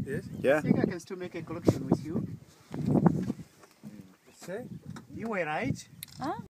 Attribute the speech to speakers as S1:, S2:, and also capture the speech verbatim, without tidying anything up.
S1: Yes.
S2: Yeah.
S3: I think I can still make a collection with you.
S1: Say.
S3: You were right.
S4: Huh?